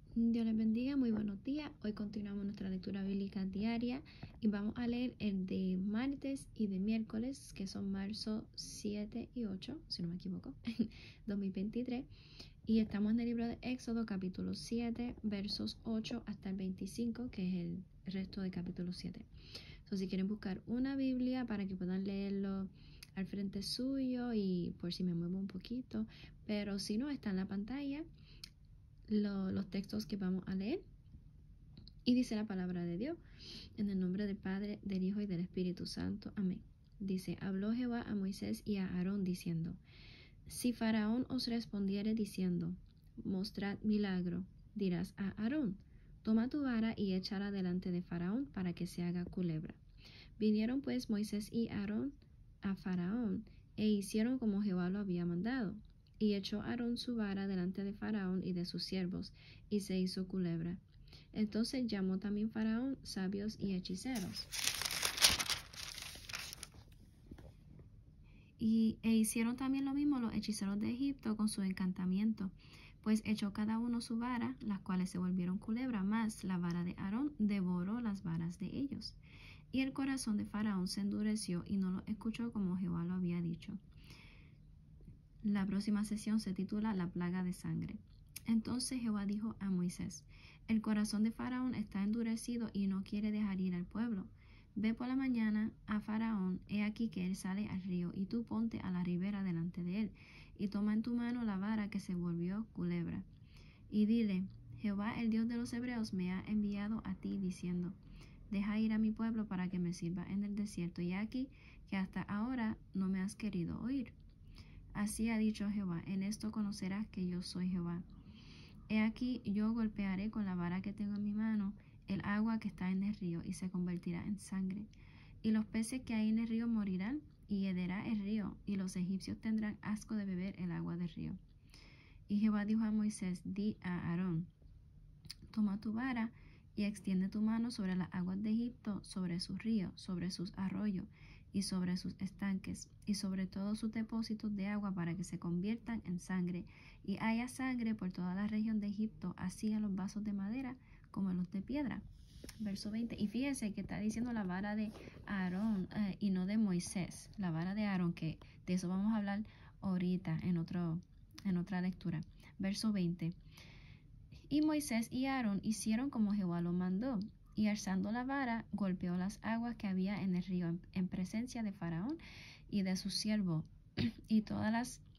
Dios les bendiga, muy buenos días. Hoy continuamos nuestra lectura bíblica diaria y vamos a leer el de martes y de miércoles, que son marzo 7 y 8, si no me equivoco, 2023. Y estamos en el libro de Éxodo, capítulo 7, versos 8 hasta el 25, que es el resto del capítulo 7. Entonces, si quieren buscar una Biblia para que puedan leerlo al frente suyo y por si me muevo un poquito, pero si no, está en la pantalla los textos que vamos a leer. Y dice la palabra de Dios, en el nombre del Padre, del Hijo y del Espíritu Santo. Amén. Dice, habló Jehová a Moisés y a Aarón diciendo, si Faraón os respondiere diciendo, mostrad milagro, dirás a Aarón, toma tu vara y échala delante de Faraón para que se haga culebra. Vinieron pues Moisés y Aarón a Faraón e hicieron como Jehová lo había mandado. Y echó Aarón su vara delante de Faraón y de sus siervos, y se hizo culebra. Entonces llamó también Faraón sabios y hechiceros. E hicieron también lo mismo los hechiceros de Egipto con su encantamiento, pues echó cada uno su vara, las cuales se volvieron culebra, mas la vara de Aarón devoró las varas de ellos. Y el corazón de Faraón se endureció y no lo escuchó como Jehová lo había dicho. La próxima sesión se titula La plaga de sangre. Entonces Jehová dijo a Moisés, el corazón de Faraón está endurecido y no quiere dejar ir al pueblo. Ve por la mañana a Faraón, he aquí que él sale al río, y tú ponte a la ribera delante de él, y toma en tu mano la vara que se volvió culebra. Y dile, Jehová el Dios de los hebreos me ha enviado a ti diciendo, deja ir a mi pueblo para que me sirva en el desierto, y aquí que hasta ahora no me has querido oír. Así ha dicho Jehová, en esto conocerás que yo soy Jehová. He aquí yo golpearé con la vara que tengo en mi mano el agua que está en el río y se convertirá en sangre. Y los peces que hay en el río morirán y hederá el río, y los egipcios tendrán asco de beber el agua del río. Y Jehová dijo a Moisés, di a Aarón, toma tu vara y extiende tu mano sobre las aguas de Egipto, sobre sus ríos, sobre sus arroyos y sobre sus estanques, y sobre todos sus depósitos de agua para que se conviertan en sangre, y haya sangre por toda la región de Egipto, así en los vasos de madera como en los de piedra. Verso 20. Y fíjense que está diciendo la vara de Aarón y no de Moisés, la vara de Aarón, que de eso vamos a hablar ahorita en otra lectura. Verso 20. Y Moisés y Aarón hicieron como Jehová lo mandó, y alzando la vara, golpeó las aguas que había en el río en presencia de Faraón y de su siervo, y todas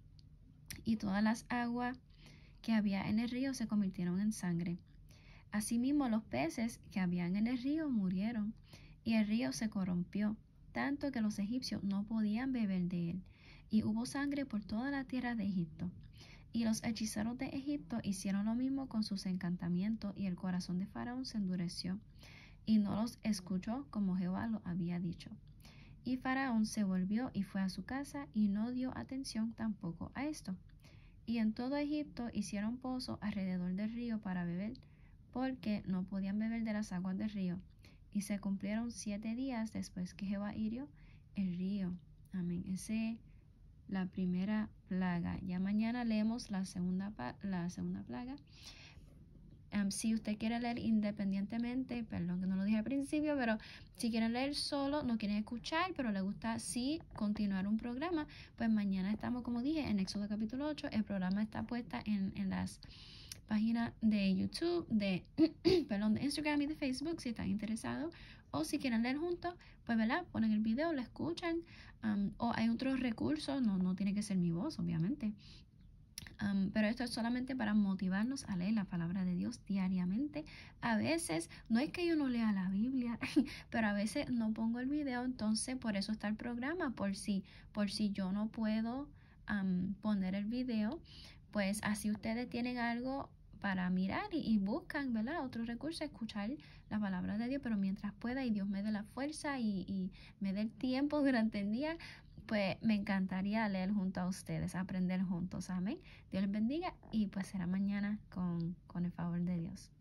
las aguas que había en el río se convirtieron en sangre. Asimismo los peces que habían en el río murieron, y el río se corrompió, tanto que los egipcios no podían beber de él, y hubo sangre por toda la tierra de Egipto. Y los hechiceros de Egipto hicieron lo mismo con sus encantamientos, y el corazón de Faraón se endureció, y no los escuchó como Jehová lo había dicho. Y Faraón se volvió y fue a su casa, y no dio atención tampoco a esto. Y en todo Egipto hicieron pozos alrededor del río para beber, porque no podían beber de las aguas del río. Y se cumplieron 7 días después que Jehová hirió el río. Amén. Ese la primera plaga. Ya mañana leemos la segunda plaga. Si usted quiere leer independientemente, perdón que no lo dije al principio, pero si quieren leer solo, no quieren escuchar, pero les gusta sí continuar un programa, pues mañana estamos, como dije, en Éxodo capítulo 8. El programa está puesta en las páginas de YouTube, de Instagram y de Facebook, si están interesados, o si quieren leer juntos, pues ¿verdad? Ponen el video, lo escuchan, o hay otros recursos, no tiene que ser mi voz, obviamente. Pero esto es solamente para motivarnos a leer la palabra de Dios diariamente. A veces, no es que yo no lea la Biblia, pero a veces no pongo el video, entonces por eso está el programa, por si yo no puedo poner el video, pues así ustedes tienen algo para mirar y buscan, ¿verdad? Otros recursos, escuchar la palabra de Dios, pero mientras pueda y Dios me dé la fuerza y me dé el tiempo durante el día, pues me encantaría leer junto a ustedes, aprender juntos. Amén. Dios les bendiga y pues será mañana con el favor de Dios.